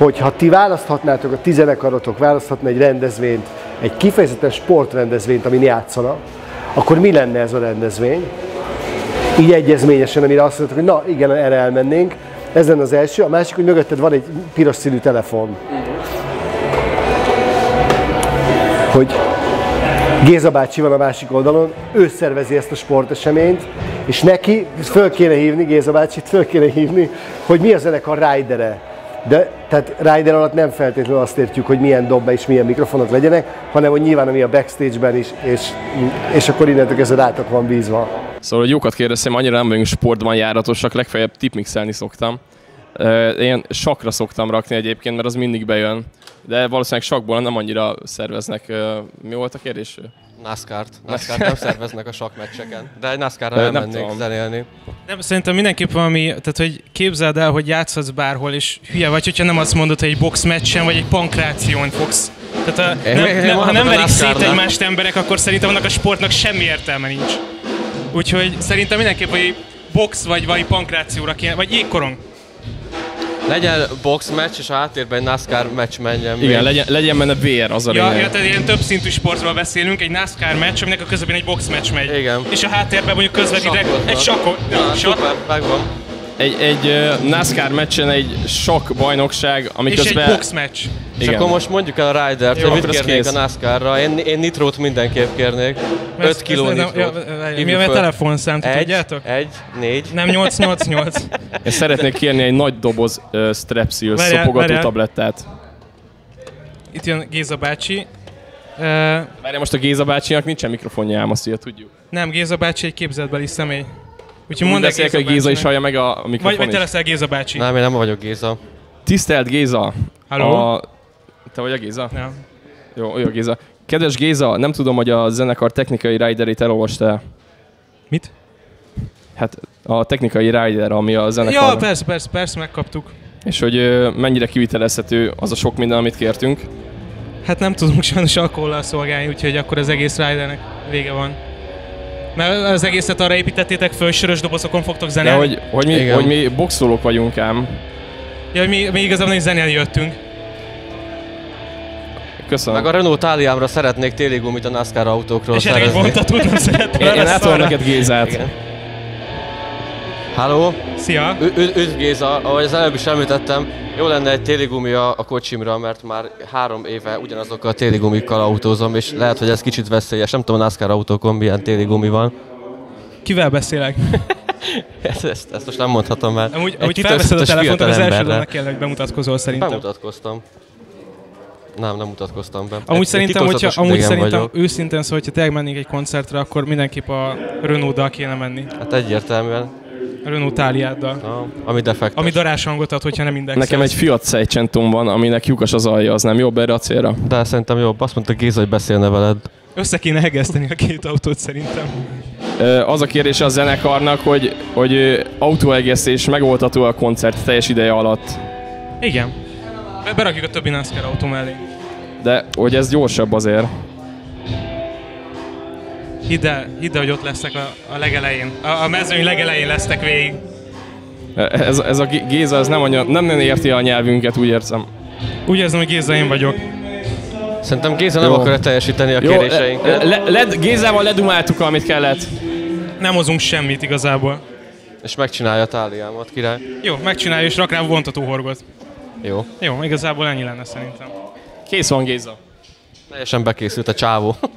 hogy ha ti választhatnátok, a ti zenekarotok választhatna egy rendezvényt, egy kifejezetten sportrendezvényt, amin játszana, akkor mi lenne ez a rendezvény? Így egyezményesen, amire azt mondtuk, hogy na igen, erre elmennénk. Ez lenne az első. A másik, hogy mögötted van egy piros színű telefon. Hogy Géza bácsi van a másik oldalon, ő szervezi ezt a sporteseményt, és neki föl kéne hívni, Géza bácsit föl kéne hívni, hogy mi a zenekar ridere. De tehát rider alatt nem feltétlenül azt értjük, hogy milyen dobba és milyen mikrofonok legyenek, hanem hogy nyilván ami a backstage-ben is, és akkor innentől kezdve rátok van bízva. Szóval, hogy jókat kérdeztem, annyira nem vagyunk sportban járatosak, legfeljebb tipmixelni szoktam. Én sakra szoktam rakni egyébként, mert az mindig bejön. De valószínűleg sakból nem annyira szerveznek. Mi volt a kérdés? NASCAR-t nem szerveznek a sakkmeccseken, de egy NASCAR-ra elmennék zenélni. Nem, szerintem mindenképp valami, tehát hogy képzeld el, hogy játszhatsz bárhol, és hülye vagy, hogyha nem azt mondod, hogy egy boxmeccsen vagy egy pankráción fogsz. Tehát ha nem verik szét egymást emberek, akkor szerintem annak a sportnak semmi értelme nincs. Úgyhogy szerintem mindenképp vagy box vagy pankrációra kéne, vagy jégkorong. Legyen box meccs, és a háttérben egy NASCAR meccs menjen. Igen, legyen benne VR, az a lényeg. Ja, tehát ilyen több szintű sportról beszélünk, egy NASCAR meccs, aminek a közepén egy box meccs megy. Igen. És a háttérben mondjuk közvetítek egy sakkot. Szuper, megvan. Egy NASCAR meccsen egy sakk bajnokság, amiközben... És egy box meccs. És akkor most mondjuk el a Ridert, hogy mit kérnék a NASCAR-ra. Én nitrót mindenképp kérnék. 5 kiló nitrót. Mi a telefonszám, tudjátok? 1, 4. Nem 888. Én szeretnék kérni egy nagy doboz Strepsils szopogató tablettát. Itt jön Géza bácsi. Várjál, most a Géza bácsinak nincsen mikrofonja, ám azt ugye tudjuk. Nem, Géza bácsi egy képzeletbeli személy. Úgyhogy mondd el, hogy Géza is hallja meg a mikrofon. Vagy te leszel Géza bácsi. Nem, én nem vagyok Géza. Tisztelt Géza! Halló? Te vagy a Géza? Nem. Jó, Géza. Kedves Géza, nem tudom, hogy a zenekar technikai riderét elolvastál. Mit? Hát a technikai rider, ami a zenekar. Ja, persze, megkaptuk. És hogy mennyire kivitelezhető az a sok minden, amit kértünk. Hát nem tudunk sajnos alkohollal szolgálni, úgyhogy akkor az egész ridernek vége van. Mert az egészet arra építettétek föl, sörös dobozokon fogtok zenélni. De hogy mi boxolók vagyunk ám. Ja, hogy mi igazából is zenélni jöttünk. Köszönöm. Meg a Renault Taliámra szeretnék téligumit a NASCAR autókról szerezni. És elég vontatút, nem szerettem. Én átolom neked Gézát. Igen. Halló! Szia! Üdv Géza, ahogy az előbb is említettem, jó lenne egy téligumi a kocsimra, mert már 3 éve ugyanazokkal a téligumikkal autózom, és lehet, hogy ez kicsit veszélyes. Nem tudom, a NASCAR autókon milyen téligumi van. Kivel beszélek? ezt most nem mondhatom már. Amúgy felveszed a telefont, az elsődnek kell, hogy bemutatkozol szerintem. Bemutatkoztam. Nem mutatkoztam be. Amúgy szerintem, őszintén szóval, hogyha tényleg mennénk egy koncertre, akkor mindenképp a Renault-dal kéne menni. Hát egyértelműen. A Renault Taliáddal. Ami defektes. Ami darás hangot ad, hogyha nem indexelsz. Nekem egy Fiat Seicentom van, aminek lyukas az alja, az nem jobb erre a célra? De szerintem jobb. Azt mondta Géza, hogy beszélne veled. Össze kéne hegeszteni a két autót szerintem. Az a kérdés a zenekarnak, hogy autóhegesztés megoldható a koncert teljes ideje alatt. Igen. Berakjuk a többi NASCAR autó mellé. De hogy ez gyorsabb azért. Hidd el, hogy ott lesznek a legelején. A mezőny legelején lesznek végig. Ez a Géza, ez nem érti a nyelvünket, úgy érzem. Úgy érzem, hogy Géza én vagyok. Szerintem Géza nem akarja teljesíteni a kéréseinket. Gézával ledumáltuk, amit kellett. Nem hozunk semmit igazából. És megcsinálja a Táliámat, király. Jó, megcsinálja és rak rá vontatóhorgot. Jó. Jó, igazából ennyi lenne szerintem. Kész van Géza. Teljesen bekészült a csávó.